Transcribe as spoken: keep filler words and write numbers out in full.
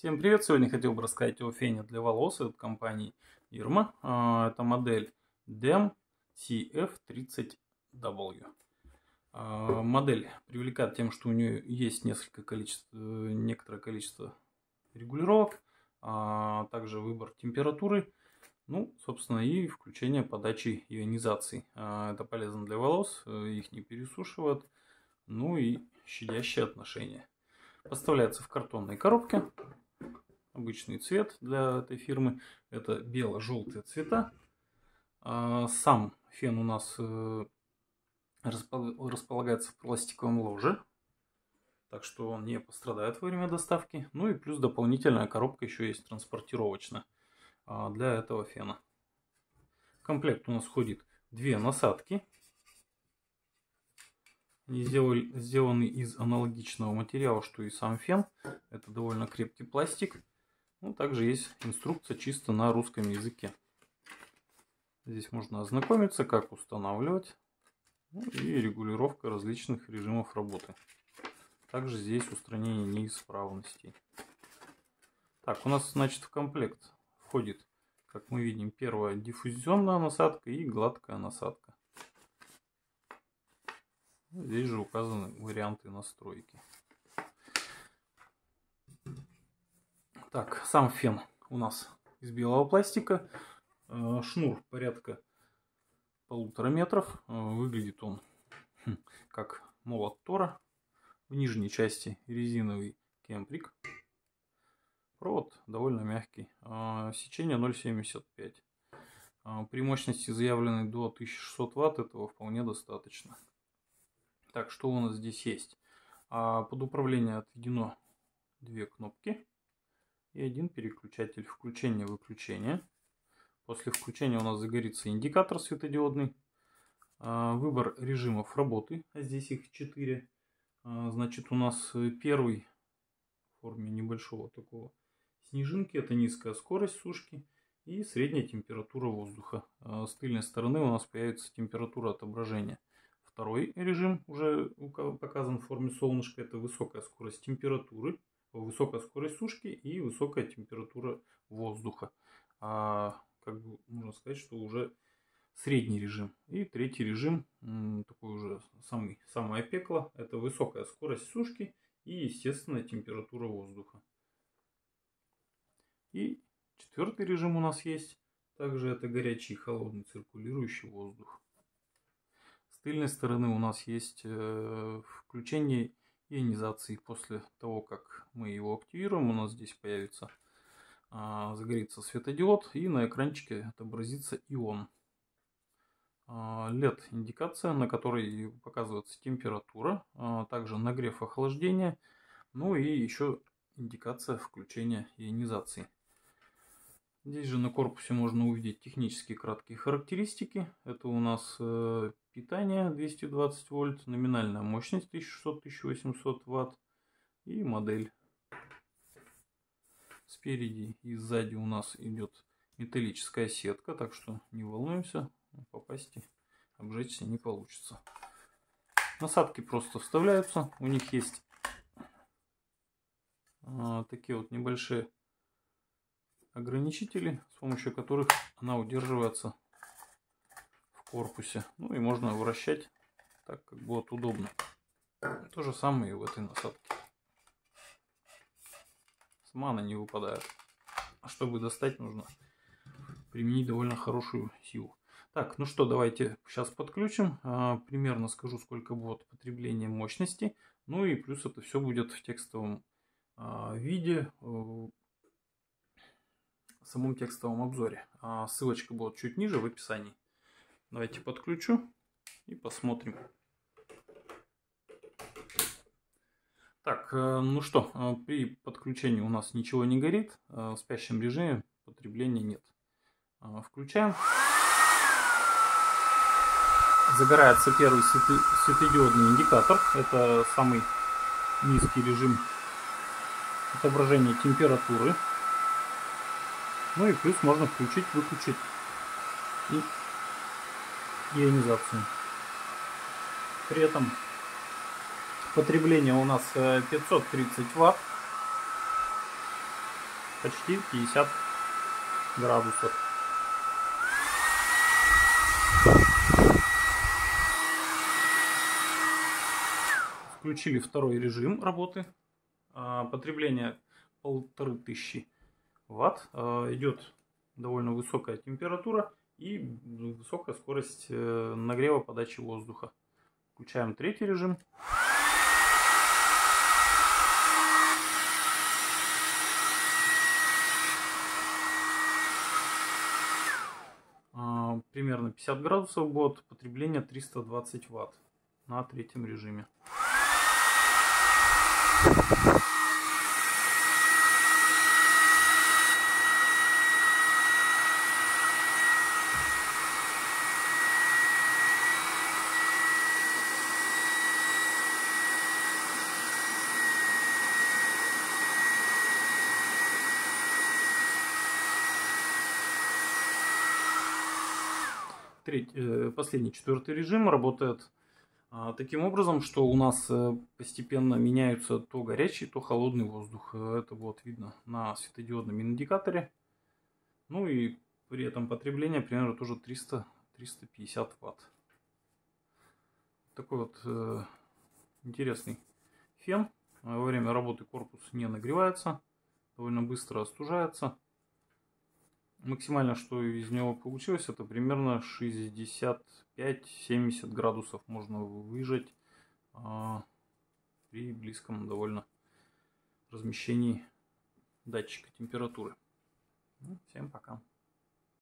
Всем привет! Сегодня хотел бы рассказать о фене для волос от компании Irma. Это модель ди эм си эф тридцать дабл ю. Модель привлекает тем, что у нее есть несколько количество, некоторое количество регулировок, также выбор температуры, ну, собственно, и включение подачи ионизации. Это полезно для волос, их не пересушивает, ну и щадящее отношение. Поставляется в картонной коробке. Обычный цвет для этой фирмы это бело-желтые цвета. Сам фен у нас располагается в пластиковом ложе, так что он не пострадает во время доставки. Ну и плюс дополнительная коробка еще есть транспортировочная для этого фена. В комплект у нас входит две насадки. Они сделали, сделаны из аналогичного материала, что и сам фен. Это довольно крепкий пластик. Ну, также есть инструкция чисто на русском языке. Здесь можно ознакомиться, как устанавливать, ну, и регулировка различных режимов работы. Также здесь устранение неисправностей. Так, у нас, значит, в комплект входит, как мы видим, первая диффузионная насадка и гладкая насадка. Здесь же указаны варианты настройки. Так, сам фен у нас из белого пластика. Шнур порядка полутора метров. Выглядит он как молот Тора. В нижней части резиновый кемприк. Провод довольно мягкий. Сечение ноль целых семьдесят пять. При мощности, заявленной до тысячи шестисот ватт, этого вполне достаточно. Так, что у нас здесь есть? Под управление отведено две кнопки и один переключатель включения-выключения. После включения у нас загорится индикатор светодиодный. Выбор режимов работы, а здесь их четыре. Значит, у нас первый в форме небольшого такого снежинки, это низкая скорость сушки и средняя температура воздуха. С тыльной стороны у нас появится температура отображения. Второй режим уже показан в форме солнышка, это высокая скорость температуры, высокая скорость сушки и высокая температура воздуха. А, как бы можно сказать, что уже средний режим. И третий режим, такой уже самый, самое пекло, это высокая скорость сушки и естественная температура воздуха. И четвертый режим у нас есть, также это горячий и холодный циркулирующий воздух. С тыльной стороны у нас есть э, включение ионизации. После того, как мы его активируем, у нас здесь появится, э, загорится светодиод и на экранчике отобразится ион. лед индикация, на которой показывается температура, также нагрев, охлаждение, ну и еще индикация включения ионизации. Здесь же на корпусе можно увидеть технические краткие характеристики. Это у нас питание двести двадцать вольт, номинальная мощность тысяча шестьсот — тысяча восемьсот ватт и модель. Спереди и сзади у нас идет металлическая сетка, так что не волнуемся, попасть и обжечься не получится. Насадки просто вставляются, у них есть а, такие вот небольшие ограничители, с помощью которых она удерживается в корпусе. Ну и можно вращать так, как будет удобно. То же самое и в этой насадке. Сама она не выпадает. А чтобы достать, нужно применить довольно хорошую силу. Так, ну что, давайте сейчас подключим. А, примерно скажу, сколько будет потребление мощности. Ну и плюс это все будет в текстовом а, виде, в самом текстовом обзоре. А, ссылочка будет чуть ниже в описании. Давайте подключу и посмотрим. Так, ну что, при подключении у нас ничего не горит. В спящем режиме потребления нет. Включаем. Загорается первый светодиодный индикатор. Это самый низкий режим отображения температуры. Ну и плюс можно включить-выключить и ионизацию. При этом потребление у нас пятьсот тридцать ватт. почти пятьдесят градусов. Включили второй режим работы. Потребление полторы тысячи ватт. Идет довольно высокая температура и высокая скорость нагрева подачи воздуха. Включаем третий режим. Примерно пятьдесят градусов будет, потребление триста двадцать ватт на третьем режиме. Третий, последний, четвертый режим работает а, таким образом, что у нас а, постепенно меняются то горячий, то холодный воздух. Это вот видно на светодиодном индикаторе. Ну и при этом потребление примерно тоже триста — триста пятьдесят ватт. Такой вот э, интересный фен. Во время работы корпус не нагревается, довольно быстро остужается. Максимально, что из него получилось, это примерно шестьдесят пять — семьдесят градусов можно выжать а, при близком довольно размещении датчика температуры. Ну, всем пока.